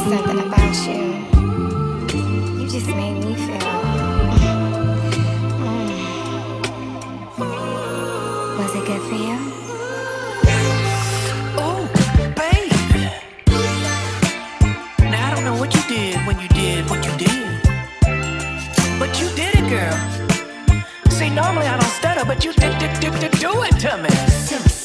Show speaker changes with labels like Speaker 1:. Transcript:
Speaker 1: something about you. You just made me feel. Was it good for you?
Speaker 2: Oh, baby. Now I don't know what you did when you did what you did, but you did it, girl. See, normally I don't stutter, but you did do it to me.